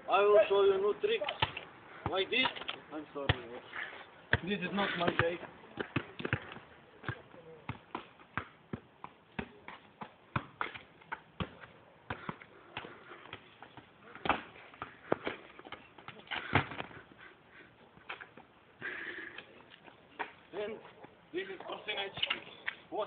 I will show you new tricks. Like this. I'm sorry. This is not my take. And this is Croatian. Watch.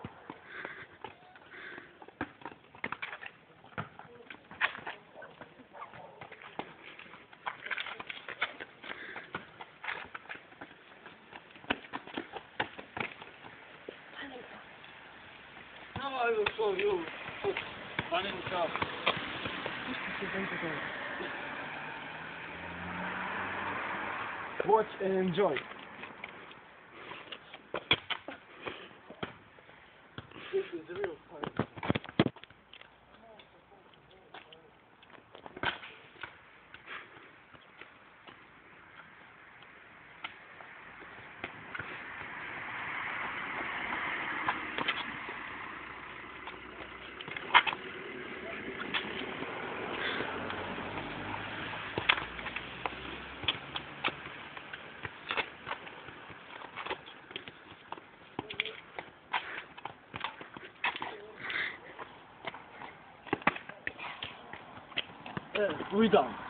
Now I will show you Panenka. Watch and enjoy. This is real fun. We done.